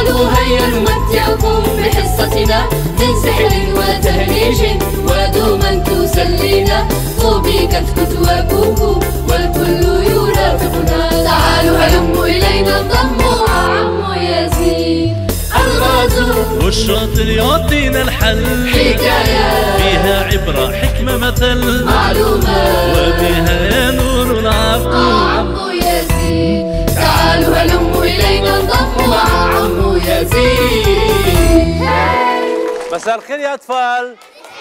قالوا هيا نمتعكم بحصتنا من سحر وتهريج ودوما تسلينا طوبي كتكت وكوكو والكل يرافقنا. تعالوا هلموا إلينا انضموا مع عمو يزيد الغازو والشاطر يعطينا الحل حكايات فيها عبرة حكمة مثل معلومات وبها ينور العقل مع عمو يزيد. تعالوا هلموا إلينا انضموا مع عمو يزيد. مساء الخير يا أطفال.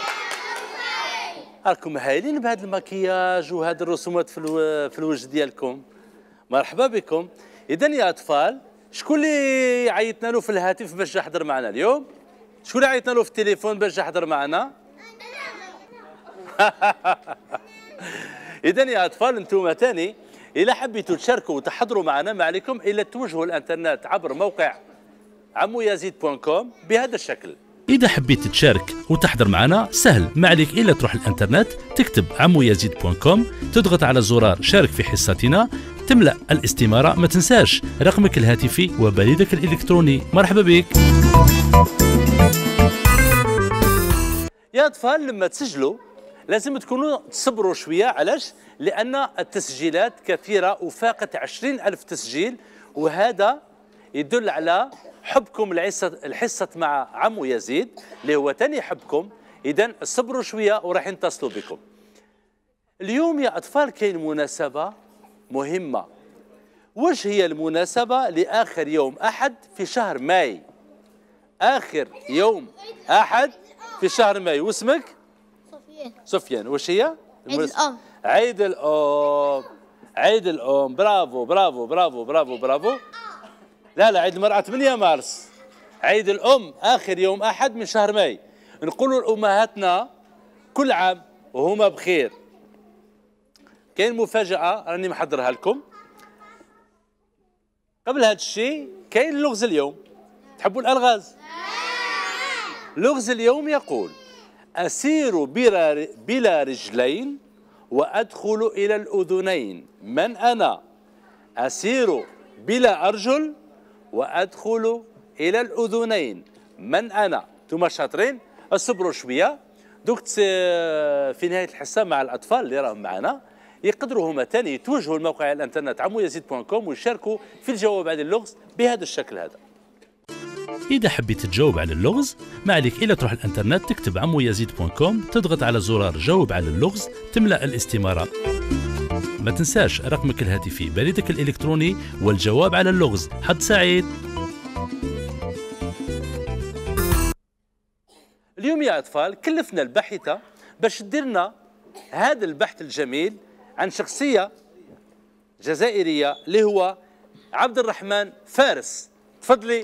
راكم هايلين بهذا المكياج وهذه الرسومات في الوجه ديالكم. مرحبا بكم. إذا يا أطفال، شكون اللي عيطنا له في الهاتف باش يحضر معنا اليوم؟ شكون اللي عيطنا له في التليفون باش يحضر معنا؟ إذا يا أطفال، أنتم ثاني إلا حبيتوا تشاركوا وتحضروا معنا ما عليكم إلا توجهوا الإنترنت عبر موقع عمويزيد.com بهذا الشكل. إذا حبيت تشارك وتحضر معنا سهل، ما عليك إلا تروح الإنترنت تكتب عمويزيد.com، تضغط على زرار شارك في حصتنا، تملأ الاستمارة، ما تنساش رقمك الهاتفي وبريدك الإلكتروني. مرحبا بك يا أطفال. لما تسجلوا لازم تكونوا تصبروا شوية. علاش؟ لأن التسجيلات كثيرة وفاقت 20,000 تسجيل، وهذا يدل على حبكم الحصة مع عمو يزيد اللي هو تاني حبكم. إذن صبروا شوية وراح نتصلوا بكم. اليوم يا أطفال كاين مناسبة مهمة. وش هي المناسبة؟ لآخر يوم أحد في شهر ماي. آخر يوم أحد في شهر ماي. واسمك؟ سفيان. وش هي؟ عيد الأم. عيد الأم. عيد الأم. برافو برافو برافو برافو برافو. لا عيد المرأة 8 مارس. عيد الأم آخر يوم أحد من شهر ماي. نقولوا لأمهاتنا كل عام وهما بخير. كاين مفاجأة راني محضرها لكم. قبل هذا الشيء كاين اللغز اليوم. تحبوا الألغاز؟ لغز اليوم يقول: أسير بلا رجلين وأدخل إلى الأذنين، من أنا؟ أسير بلا أرجل وأدخل إلى الأذنين، من أنا؟ انتم شاطرين؟ اصبروا شوية. دوك في نهاية الحصة مع الأطفال اللي راهم معنا يقدروا هما ثاني يتوجهوا لموقع الانترنت عمويزيد.com ويشاركوا في الجواب على اللغز بهذا الشكل هذا. إذا حبيت تجاوب على اللغز ما عليك إلا تروح الانترنت تكتب عمويزيد.com، تضغط على زرار جاوب على اللغز، تملأ الاستمارة، ما تنساش رقمك الهاتفي، بريدك الإلكتروني والجواب على اللغز. حظ سعيد. اليوم يا أطفال كلفنا الباحثة باش تدير لنا هذا البحث الجميل عن شخصية جزائرية اللي هو عبد الرحمن فارس. تفضلي.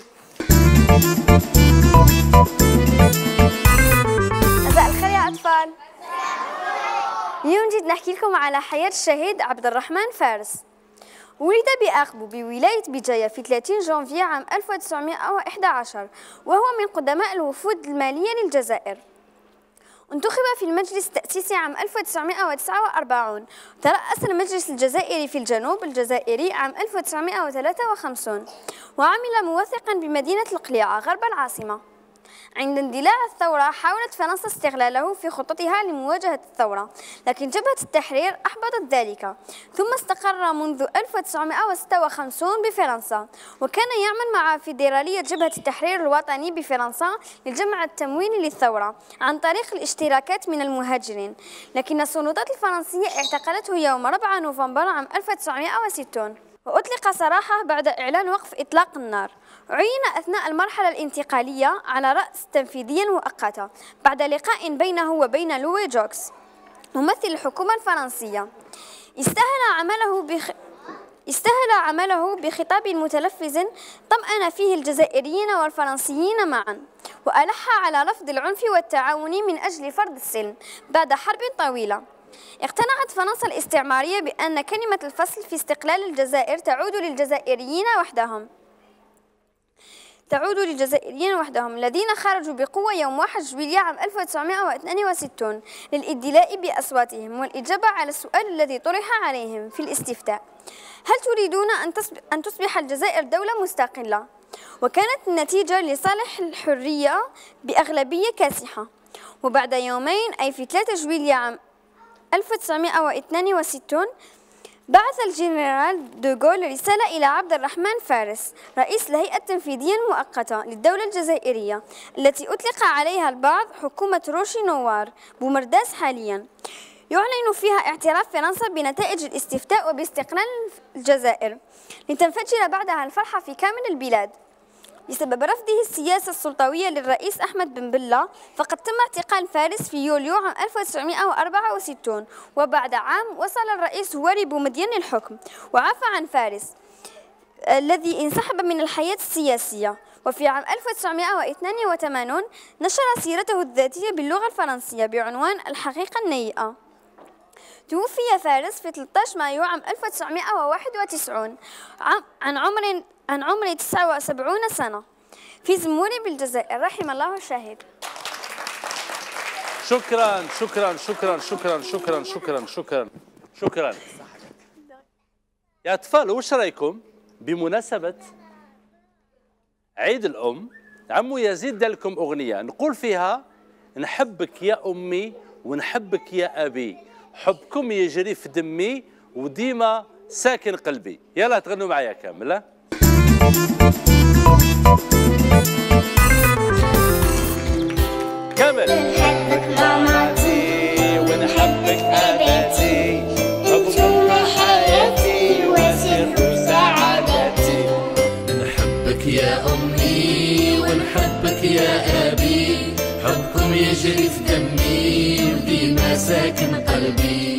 مساء الخير يا أطفال. اليوم جيت نحكي لكم على حياة الشهيد عبد الرحمن فارس. ولد بأخبو بولاية بجاية في 30 جانفي عام 1911، وهو من قدماء الوفود المالية للجزائر. انتخب في المجلس التأسيسي عام 1949، ترأس المجلس الجزائري في الجنوب الجزائري عام 1953، وعمل موثقا بمدينة القليعة غرب العاصمة. عند اندلاع الثورة حاولت فرنسا استغلاله في خطتها لمواجهة الثورة، لكن جبهة التحرير أحبطت ذلك، ثم استقر منذ 1956 بفرنسا، وكان يعمل مع فيدرالية جبهة التحرير الوطني بفرنسا لجمع التمويل للثورة عن طريق الاشتراكات من المهاجرين، لكن السلطات الفرنسية اعتقلته يوم 4 نوفمبر عام 1960، وأطلق سراحه بعد إعلان وقف إطلاق النار. عين أثناء المرحلة الانتقالية على رأس تنفيذيا مؤقتا بعد لقاء بينه وبين لوي جوكس ممثل الحكومة الفرنسية. استهل عمله بخطاب متلفز طمأن فيه الجزائريين والفرنسيين معا، وألح على رفض العنف والتعاون من أجل فرض السلم بعد حرب طويلة. اقتنعت فرنسا الاستعمارية بأن كلمة الفصل في استقلال الجزائر تعود للجزائريين وحدهم الذين خرجوا بقوة يوم 1 جويلية عام 1962 للإدلاء بأصواتهم والإجابة على السؤال الذي طرح عليهم في الاستفتاء: هل تريدون أن تصبح الجزائر دولة مستقلة؟ وكانت النتيجة لصالح الحرية بأغلبية كاسحة. وبعد يومين أي في 3 جويلية عام 1962 بعث الجنرال دوغول رسالة إلى عبد الرحمن فارس رئيس الهيئة التنفيذية المؤقتة للدولة الجزائرية التي أطلق عليها البعض حكومة روشي نوار بومرداس حاليا، يعلن فيها اعتراف فرنسا بنتائج الاستفتاء وباستقلال الجزائر، لتنفجر بعدها الفرحة في كامل البلاد. بسبب رفضه السياسة السلطوية للرئيس أحمد بن بلة فقد تم اعتقال فارس في يوليو عام 1964، وبعد عام وصل الرئيس هواري بومدين للحكم وعفى عن فارس الذي انسحب من الحياة السياسية. وفي عام 1982 نشر سيرته الذاتية باللغة الفرنسية بعنوان الحقيقة النيئة. توفي فارس في 13 مايو عام 1991 عن عمر 79 سنة في زموري بالجزائر، رحم الله الشهيد. شكرا شكرا شكرا شكرا شكرا شكرا شكرا شكرا. يا أطفال وش رأيكم بمناسبة عيد الأم عمو يزيد دار لكم أغنية نقول فيها نحبك يا أمي ونحبك يا أبي، حبكم يجري في دمي وديما ساكن قلبي. يلا تغنوا معايا كامل. كامل. نحبك ماماتي ونحبك أباتي، حبكم حياتي وسر سعادتي. نحبك يا أمي ونحبك يا أبي، حبكم يجري في دمي وديما ساكن قلبي.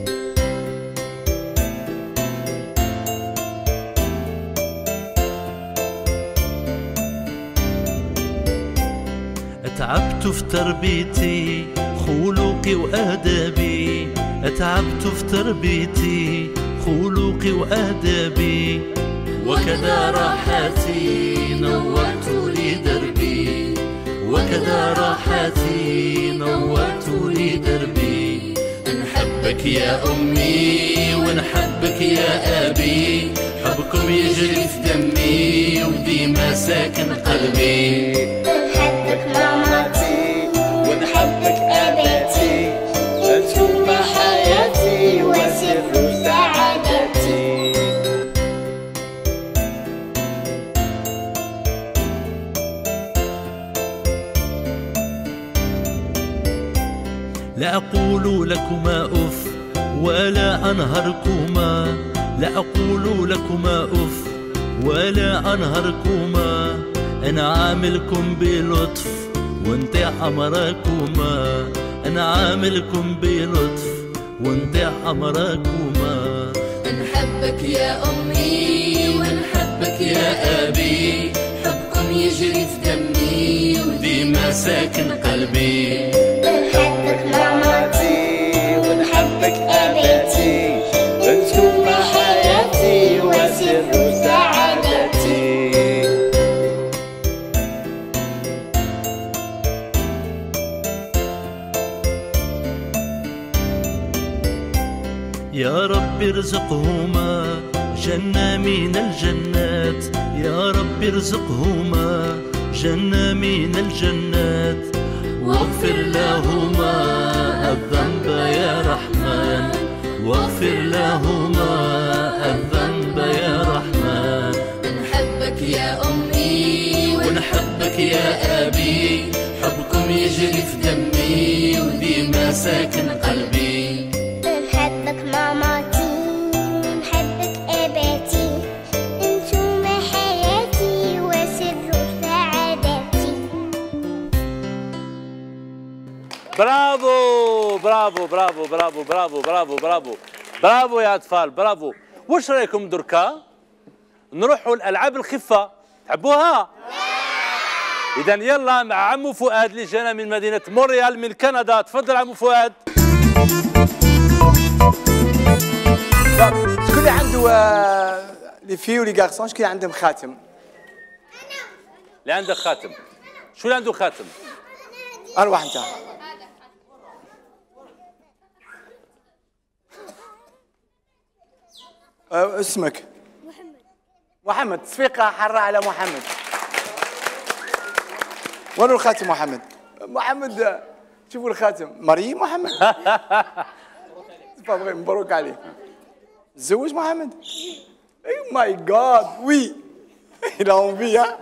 تعبت في تربيتي خلقي وآدابي، تعبت في تربيتي خلقي وآدابي، وكذا راحتي نورت لي دربي، وكذا راحتي نورت لي دربي. نحبك يا أمي ونحبك يا أبي، حبكم يجري في دمي وديما ساكن قلبي. نحبك ماماتي ونحبك أباتي، أنتم حياتي وسر سعادتي. لا أقول لكما أف ولا أنهركما، لا أقول لكما أف ولا أنهركما، أنا عاملكم بلطف وانطيع أمركما، أنا عاملكم بلطف وانطيع أمركما. نحبك يا أمي ونحبك يا أبي، حبكم يجري في دمي وديما ساكن قلبي. نحبك ماماتي ونحبك أباتي، أنتم حياتي وسر سعادتي. يا رب ارزقهما جنة من الجنات، يا رب ارزقهما جنة من الجنات، واغفر لهما الذنب يا رحمن، واغفر لهما الذنب يا رحمن. نحبك يا أمي ونحبك يا أبي، حبكم يجري في دمي وديما ساكن قلبي. نحبك ماماتي ونحبك أباتي، أنتم حياتي وسر سعادتي. برافو برافو برافو برافو برافو برافو برافو برافو يا أطفال برافو. وش رأيكم دركا نروحوا الألعاب الخفة؟ تحبوها؟ إذا يلا مع عمو فؤاد اللي جانا من مدينة مونريال من كندا. تفضل عمو فؤاد. شكون اللي عنده لي في ولي غارسون شكون اللي عندهم خاتم؟ اللي عنده خاتم. شو اللي عنده خاتم؟ أروح أنت. اسمك؟ محمد. تصفيقة حرة على محمد. وين الخاتم محمد؟ محمد شوفوا الخاتم مريم محمد. مبروك عليك. تزوج محمد؟ اي ماي جاد وي. Il a envie, hein?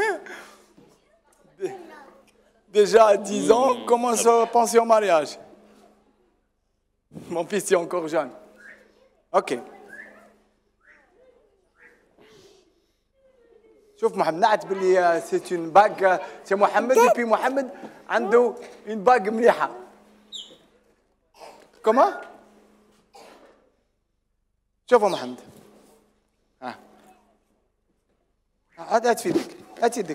Déjà à 10 ans, commence à penser au mariage. Mon fils est encore jeune. Ok. شوف محمد نعتبر لي سيت اون باغ سي محمد وبي محمد عنده اون باغ مليحه. كوما؟ شوفوا محمد. ها. هات في يدك، هات يدك.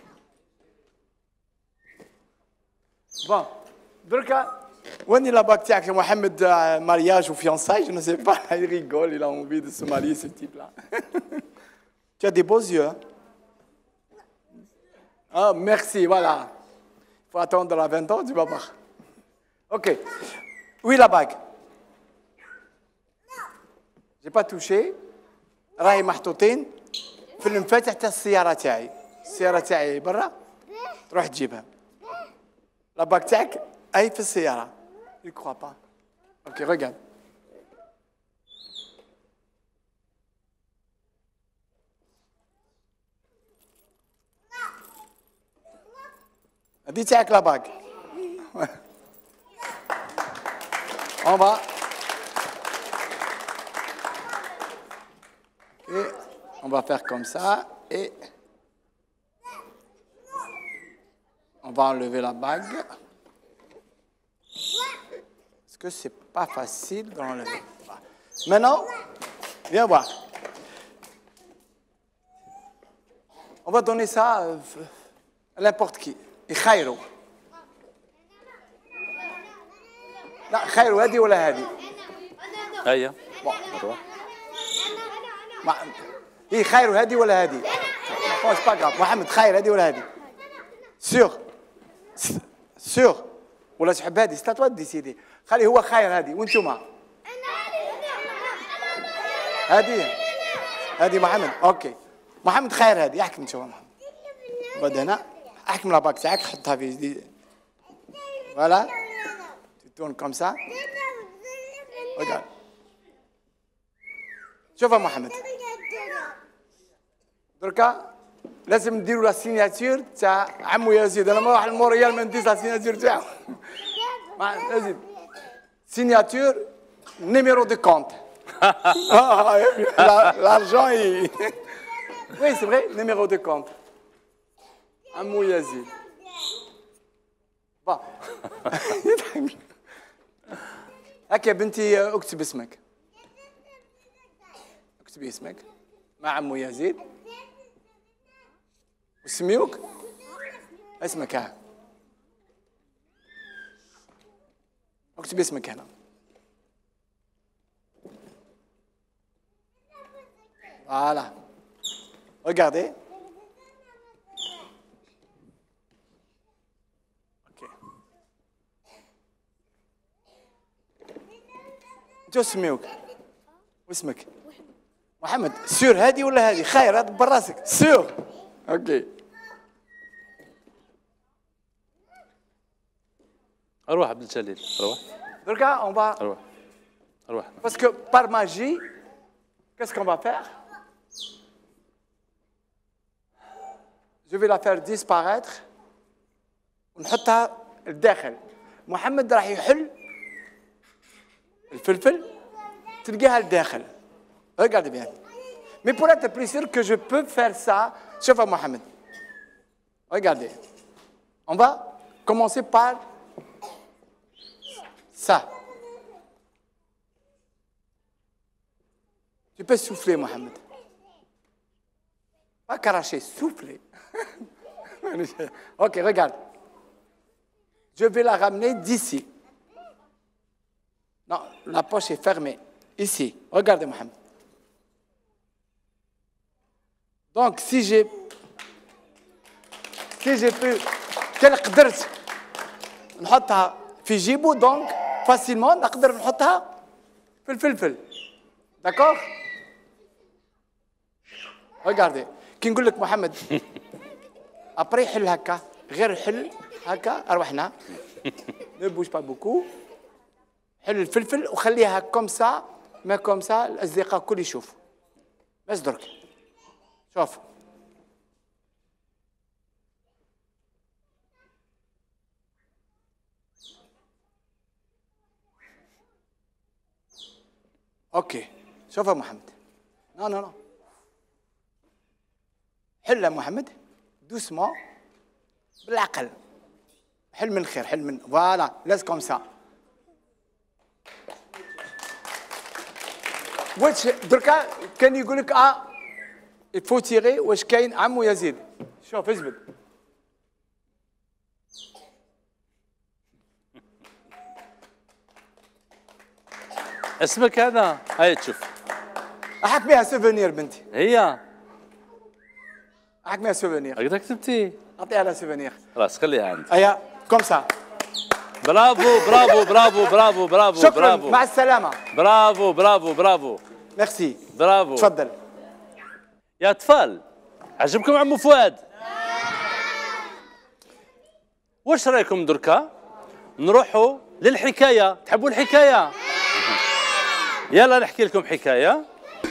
بون دركا وين لا باغ تاعك محمد مارياج وفيونساي جو نو سي با il rigole il a envie de se marier ce type là. Tu as des beaux yeux. Hein? Ah, merci, voilà. Il faut attendre la 20 ans, tu vas voir. Ok. Oui, la bague. J'ai pas touché. راهي محطوطين في المفاتيح تاع السيارة تاعي. السيارة تاعي برا. تروح تجيبها. La bague تاعك أي في السيارة. Il croit pas. Ok, regarde. هذه تاعك لا باغ. On va faire comme ça et on va enlever la bague. Parce que c'est pas facile d'enlever. Maintenant, viens voir. On va donner ça à n'importe qui. يخيروا. لا خيروا هذه ولا هذه؟ هيا. هي خيروا هذه ولا هذه؟ مش باغا محمد خير هذه ولا هذه؟ سيغ سيغ ولا تحب هذه؟ ستا تودي سيدي خلي هو خير هذه وانتوما هذه محمد اوكي محمد خير هذه احكم شوف محمد بعد هنا احكم لا باك تاعك حطها في جديد فوالا تون كوم سا رجع شوف محمد دركا لازم نديروا لا سيناتور تاع عمو يزيد انا ما راح الموريال ما نديش لا سيناتور تاعو لازم سيناتور نيميرو دو كونت l'argent est oui c'est vrai numéro de compte عمو يزيد با هاك يا بنتي اكتب اسمك اكتبي اسمك مع عمو يزيد وسميوك اسمك ها اكتبي اسمك هنا voilà regardez جو سميوك واسمك محمد سير هذه ولا هذه خير هذا براسك سير اوكي اروح عبد الجليل اروح دركا اون با اروح باسكو بار ماجي qu'est-ce qu'on va faire je vais la faire disparaître ونحطها للداخل محمد راح يحل الفلفل تلقاها لداخل regardez bien mais pour être plus sûr que je peux faire ça شوف محمد regardez on va commencer par ça tu peux souffler Mohamed pas cracher souffler ok regarde je vais la ramener d'ici. Non, la poche est fermée. Ici. Regardez, Mohamed. Donc, si j'ai pu... Quelle قدرت نحطها في جيبه donc facilement نقدر نحطها في الفلفل. D'accord? Regardez. كي نقول لك محمد après يحل هكا غير حل هكا أرواحنا ne bouge pas beaucoup حل الفلفل وخليها كوم سا ما كوم سا الأصدقاء الكل يشوفوا بس درك شوف اوكي شوف يا محمد نو نو نو حل يا محمد دوسمون بالعقل حل من الخير حل من فوالا لاز كوم سا واش دركا كان يقول لك يفو تيغي واش كاين عمو يزيد شوف اجبد اسمك هذا هاي تشوف احك بها سوفونير بنتي هي احك بها سوفونير هكذا كتبتي اعطيها لها سوفونير خلاص خليها عندك ايا كوم سا برافو برافو برافو برافو برافو شكرا برافو مع السلامة برافو برافو برافو ميرسي برافو تفضل يا اطفال عجبكم عمو فؤاد؟ واش رايكم دركا نروحوا للحكايه؟ تحبوا الحكايه؟ يلا نحكي لكم حكايه.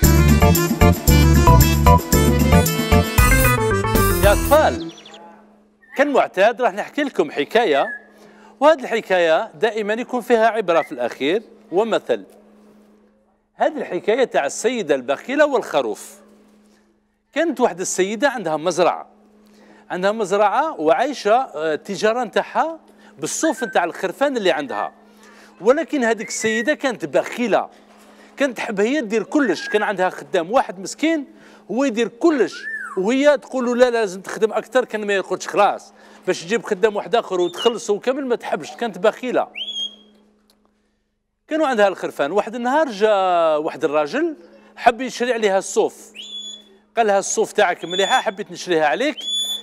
يا اطفال كان معتاد راح نحكي لكم حكايه، وهذه الحكايه دائما يكون فيها عبره في الاخير ومثل. هذه الحكايه تاع السيده البخيله والخروف. كانت واحدة السيدة عندها مزرعة وعايشة التجارة نتاعها بالصوف نتاع الخرفان اللي عندها، ولكن هذيك السيدة كانت بخيلة، كانت تحب هي تدير كلش. كان عندها خدام واحد مسكين هو يدير كلش، وهي تقول له لا لازم تخدم أكثر، كان ما يقولش خلاص باش تجيب خدام واحد آخر وتخلصه كامل ما تحبش، كانت بخيلة. كانوا عندها الخرفان. واحد النهار جاء واحد الراجل حب يشري عليها الصوف، قال لها الصوف تاعك مليحه حبيت نشريها عليك.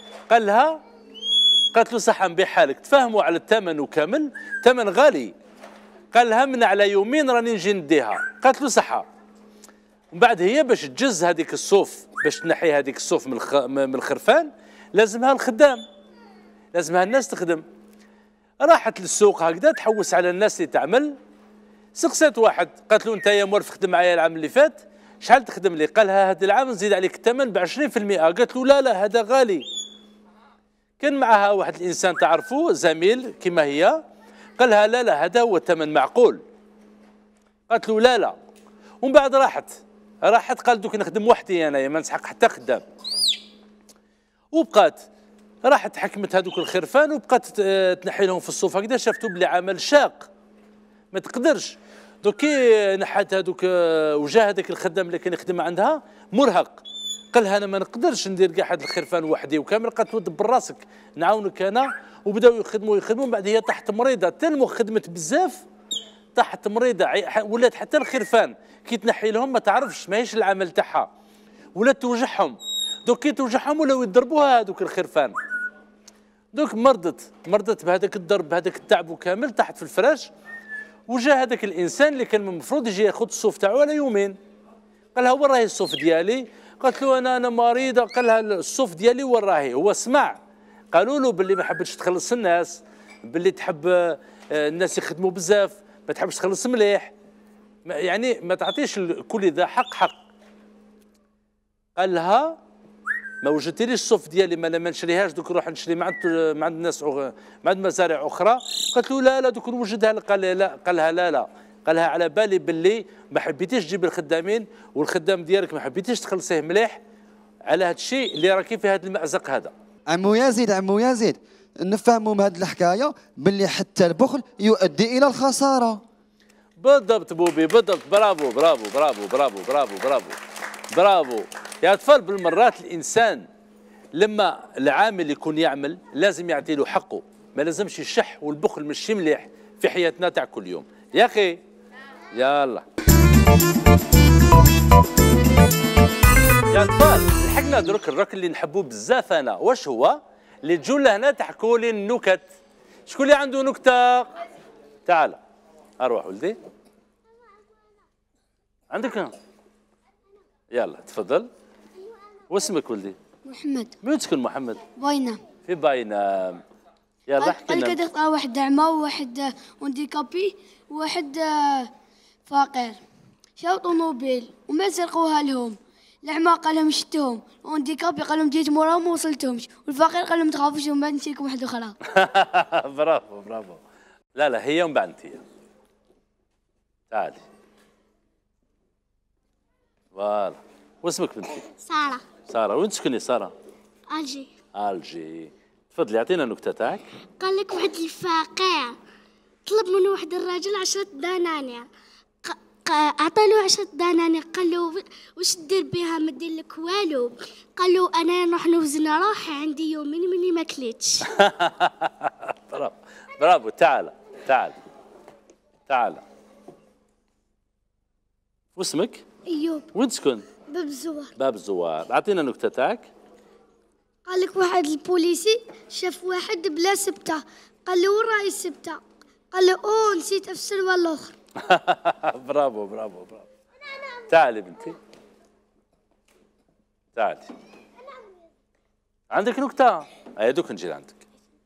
قالت له صح نبيع حالك، تفاهموا على الثمن وكامل، ثمن غالي. قال لها من على يومين راني نجي نديها. قالت له صحه. ومن بعد هي باش تجز هذيك الصوف، باش تنحي هذيك الصوف من الخرفان لازمها الخدام، لازمها الناس تخدم. راحت للسوق هكذا تحوس على الناس اللي تعمل. سقسات واحد قالت له انت يا مورف خدم معايا العام اللي فات شحال تخدم لي؟ قالها هذا العام نزيد عليك الثمن ب 20%. قالت له لا لا هذا غالي. كان معها واحد الانسان تعرفوه زميل كما هي، قالها لا لا هذا هو الثمن معقول. قالت له لا لا. ومن بعد راحت قال دوك نخدم وحدي انايا ما نسحق حتى خدام. وبقات راحت حكمت هذوك الخرفان وبقات تنحي لهم في الصوف هكذا. شافتوا بلي عمل شاق ما تقدرش. دوك كي نحات هذوك وجا هذاك الخدام اللي كان يخدم عندها مرهق، قال لها انا ما نقدرش ندير كاع هذا الخرفان وحدي وكامل. قالت له دبر راسك نعاونك انا. وبداو يخدموا من بعد هي طاحت مريضه، تنمو خدمت بزاف طاحت مريضه، ولات حتى الخرفان كي تنحي لهم ما تعرفش ماهيش العمل تاعها، ولات توجعهم. دوك كي توجعهم ولاو يضربوها هذوك الخرفان. دوك مرضت بهذاك الضرب بهذاك التعب وكامل، طاحت في الفراش. وجا هذاك الانسان اللي كان المفروض يجي ياخذ الصوف تاعو على يومين. قال لها وين راهي الصوف ديالي؟ قالت له انا مريضه. قال لها الصوف ديالي وين راهي؟ هو سمع قالوا له باللي ما حبتش تخلص الناس، باللي تحب الناس يخدموا بزاف، ما تحبش تخلص مليح، يعني ما تعطيش كل ذا حق. قال لها ما وجدتليش الصوف ديالي ما انا ما نشريهاش، دوك نروح نشري مع عند الناس مع عند مزارع اخرى. قالت له لا دوك نوجدها لك. قال لا. قال لها لا. قال لها على بالي باللي ما حبيتيش تجيب الخدامين والخدام ديالك ما حبيتيش تخلصيه مليح على هذا الشيء اللي راكي في هذا المأزق هذا. عمو يزيد نفهموا من هذه الحكايه باللي حتى البخل يؤدي الى الخساره. بالضبط بوبي بالضبط. برافو برافو برافو برافو برافو برافو برافو يا اطفال. بالمرات الانسان لما العامل يكون يعمل لازم يعطي له حقه، ما لازمش الشح والبخل ماشي مليح في حياتنا تاع كل يوم يا اخي. يلا يا اطفال لحقنا درك الرك اللي نحبوه بزاف انا. واش هو اللي تجوا لهنا تحكوا لي النكت؟ شكون اللي عنده نكته؟ تعال اروح ولدي عندك. يلا تفضل. واسمك ولدي؟ محمد. وين تسكن محمد؟ بوينة. في باينام. يلا احكي قال لنا. كده واحد أعمى وواحد هانديكابي وواحد فقير شاو طوموبيل وما سرقوها لهم. الأعمى قال لهم شتهم، والهانديكابي قال لهم جيت موراهم وما وصلتهمش، والفقير قال لهم ما تخافوش ومن بعد نشيكم واحد أخرى. برافو برافو. لا هي ومن بعد انت. تعالي. فوالا. واسمك بنتي؟ سارة. سارة، وين تسكني سارة؟ ألجي. الجي. تفضلي اعطينا النكتة تاعك. قال لك واحد الفقير طلب منه واحد الرجل 10 دنانير، أعطى له 10 دنانير، قال له واش دير بها؟ ما دير لك والو. قال له أنا نروح نوزن روحي، عندي يومين مني ما كليتش. برافو برافو. تعال. واسمك؟ أيوب. وين تسكن؟ باب الزوار. باب الزوار. اعطينا النكتة تاعك. قال لك واحد البوليسي شاف واحد بلا سبتة، قال له وين راهي السبتة؟ قال له اوه نسيت في السلوى الاخر. برافو. تعالي بنتي. تعالي. عندك نكتة؟ اي دوك نجي لعندك.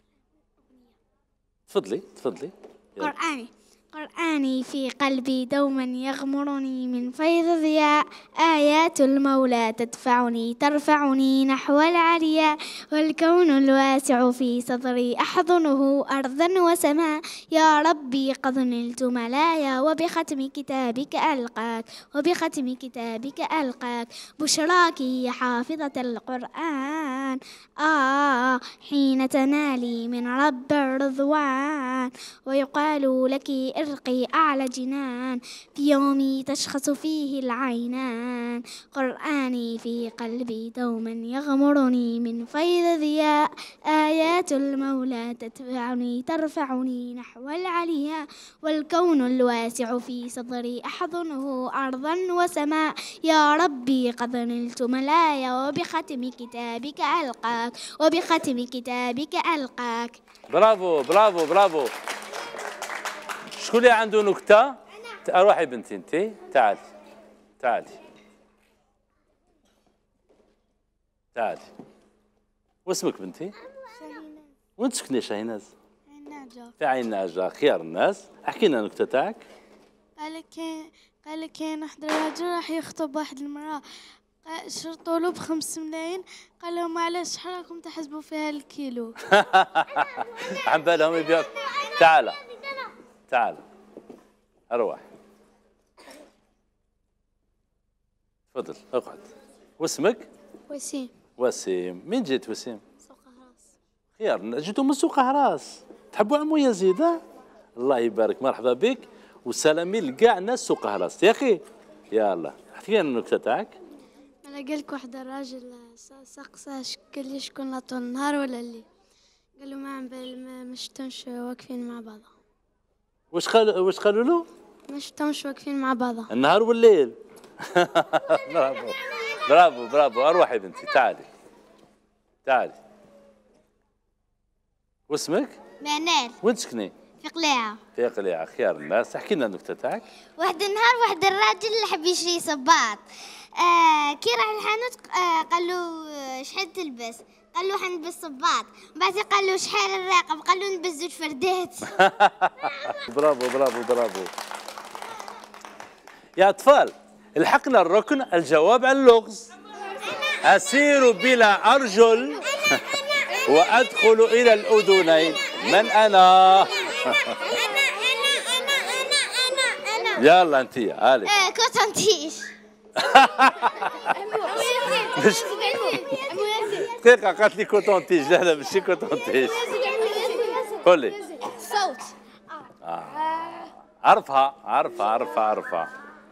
تفضلي. يلا. قرآني في قلبي دوما يغمرني من فيض ضياء، آيات المولى تدفعني ترفعني نحو العليا، والكون الواسع في صدري أحضنه أرضا وسماء، يا ربي قد نلت ملايا وبختم كتابك ألقاك بشراك يا حافظة القرآن، حين تنالي من رب الرضوان، ويقال لك ارقي أعلى جنان، في يومي تشخص فيه العينان، قرآني في قلبي دوما يغمرني من فيض ضياء، آيات المولى تدفعني ترفعني نحو العليا، والكون الواسع في صدري أحضنه أرضا وسماء، يا ربي قد نلت ملايا وبختم كتابك ألقاك. برافو. شكون اللي عنده نكتة؟ روحي بنتي انت. تعالي. واسمك بنتي؟ شاهيناز. وين تسكني شاهيناز؟ عين ناجة. في عين ناجة. خيار الناس. احكي لنا النكتة تاعك. قال لك كاين واحد الراجل راح يخطب واحد المرأة، شرطوا له ب5 ملايين، قال لهم علاش شحال راكم تحسبوا فيها الكيلو؟ عم بالهم يبيعوا. تعال اروح. تفضل اقعد. واسمك؟ وسيم. من جيت وسيم؟ سوق هراس. خير. جيتوا من سوق هراس. تحبوا عمو يزيد؟ الله يبارك. مرحبا بك وسلامي لكاع ناس سوق هراس يا اخي. يلا احكي لنا النكته تاعك. انا قال لك واحد الراجل سقساه قال لي شكون لا طول النهار ولا الليل؟ قال له ما عم بال ما شفتهمش واقفين مع بعض. واش قالوا له؟ ما شفتهمش واقفين مع بعض النهار والليل. برافو. اروحي يا بنتي. تعالي. واسمك؟ منال. وين تسكني؟ في قليعة. خيار الناس. احكي لنا النكته تاعك. واحد النهار واحد الراجل اللي حب يشري صباط، كي راح الحانوت قال له شحال تلبس؟ قال له حنلبس صباط، بعد قال له شحال الرقم؟ قال له نلبس 2 فردات. برافو. يا أطفال الحقنا الركن الجواب عن اللغز. أسير بلا أرجل وأدخل إلى الأذنين. من أنا؟ يلا أنت هالي. كوتونتيش. دقيقة قالت لي كوتونتيج. لا ماشي كوتونتيج. قولي. صوت. عرفها.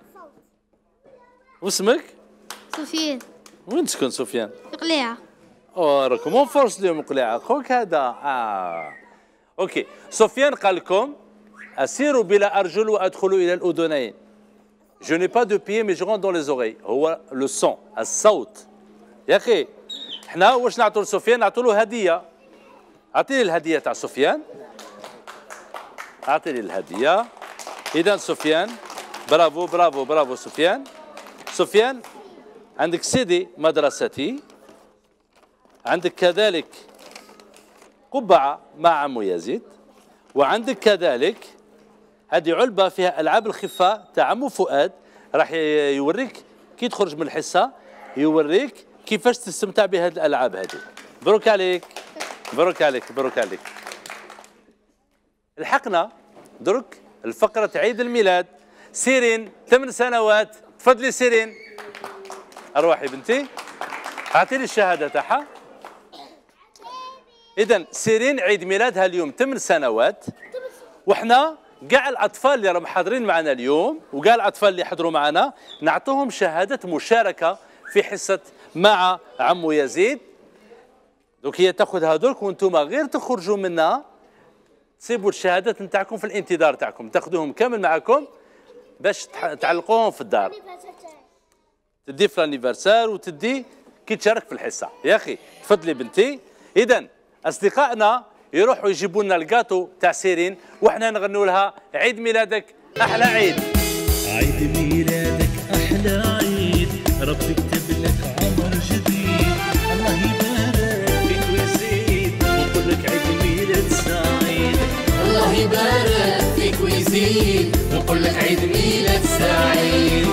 واسمك؟ سفيان. وين تسكن سفيان؟ في قليعة. راكم مو فرص اليوم قليعة خوك هذا. اوكي. سفيان قال لكم أسير بلا أرجل وأدخل إلى الأذنين. Je n'ai pas de pieds mais je rentre dans les oreilles. هو لو سون الصوت. يا أخي احنا واش نعطوا لسفيان؟ نعطوا له هدية. أعطيني الهدية تاع سفيان. أعطيني الهدية. إذا سفيان برافو سفيان عندك سيدي مدرستي، عندك كذلك قبعة مع عمو يزيد، وعندك كذلك هذه علبة فيها ألعاب الخفة تاع عمو فؤاد، راح يوريك كي تخرج من الحصة يوريك كيفاش تستمتع بهذه الألعاب هذه. مبروك عليك مبروك عليك مبروك عليك. لحقنا درك الفقرة عيد الميلاد. سيرين 8 سنوات، تفضلي سيرين. أروحي بنتي أعطيني الشهادة تاعها. إذا سيرين عيد ميلادها اليوم 8 سنوات، وإحنا كاع الأطفال اللي راهم حاضرين معنا اليوم وكاع الأطفال اللي حضروا معنا نعطوهم شهادة مشاركة في حصة مع عمو يزيد. دوك هي تاخذها درك وانتم غير تخرجوا منها تسيبوا الشهادات نتاعكم في الانتظار تاعكم، تاخذوهم كامل معكم باش تعلقوهم في الدار. تدي في الانيفرسار وتدي كي تشارك في الحصه. يا اخي تفضلي بنتي. اذا اصدقائنا يروحوا يجيبوا لنا الكاطو تاع سيرين وحنا نغنوا لها عيد ميلادك احلى عيد. عيد ميلادك احلى عيد، ربي كتب لك عمر جديد، الله يبارك فيك ويزيد ونقول لك عيد ميلاد سعيد. الله يبارك فيك ويزيد ونقول لك عيد ميلاد سعيد.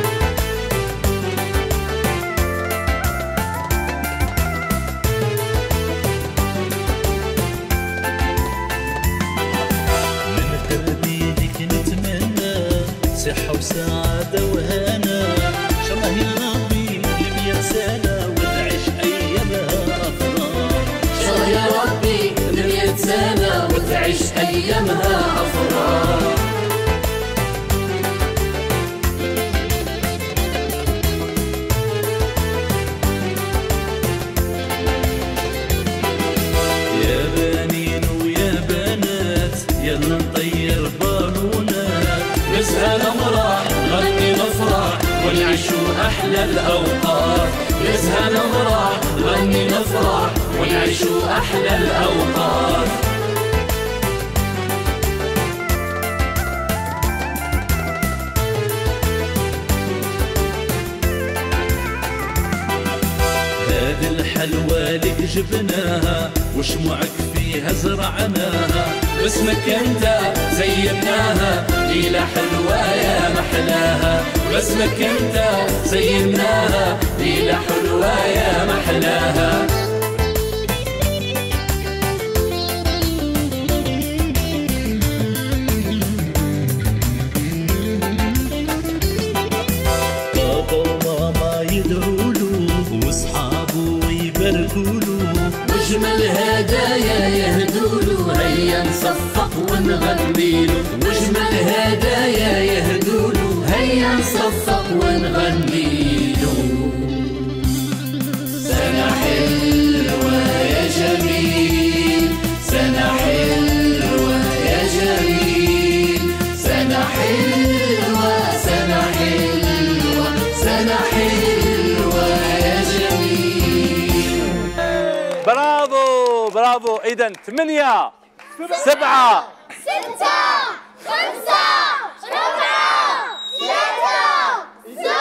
صحة وسعادة وهنا، إن شاء الله يا ربي ل100 سنة وتعيش أيامها أفراح. إن شاء الله يا ربي ل100 سنة وتعيش أيامها أفراح. يا بنين ويا بنات يلا نطير بالونات، نزهى نمرح نغني نفرح ونعيشوا أحلى الأوقات. نزهى نمرح نغني نفرح ونعيشوا أحلى الأوقات. هذه الحلوى لك جبناها وشموعك فيها زرعناها، باسمك انت زيناها ليلة حلوة يا محلاها. باسمك انت زيناها ليلة حلوة يا محلاها. بابا وماما يدعوله واصحابه يباركوله، واجمل هدايا يهدوله هيا نصفق ونغنيله. واجمل هدايا يهدوله هيا نصفق ونغنيله. سنة حلوة يا جميل، سنة حلوة يا جميل، سنة حلوة سنة حلوة سنة حلوة يا جميل. برافو برافو. إذا 8 7 6 5 4 3 2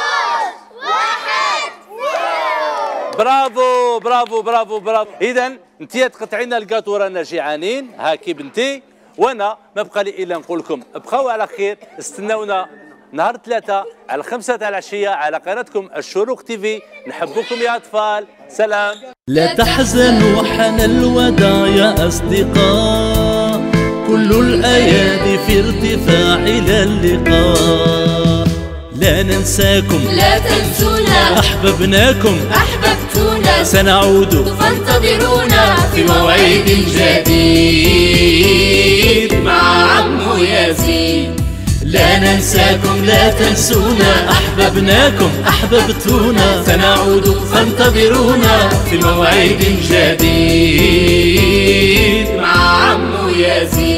1 برافو برافو برافو برافو. إذا أنت تقطعي لنا الكاطو رانا جيعانين هاكي بنتي، وأنا ما بقى لي إلا نقول لكم ابقاو على خير. استناونا نهار 3 على 5 تاع العشية على قناتكم الشروق تيفي. نحبكم يا أطفال. سلام. لا تحزنوا حان الوداع يا أصدقاء، كل الأيادي في ارتفاع إلى اللقاء. لا ننساكم لا تنسونا أحببناكم أحببتونا، سنعود فانتظرونا في موعد جديد مع عمو يزيد. لا ننساكم لا تنسونا أحببناكم أحببتونا، سنعود فانتظرونا في موعد جديد مع عمو يزيد.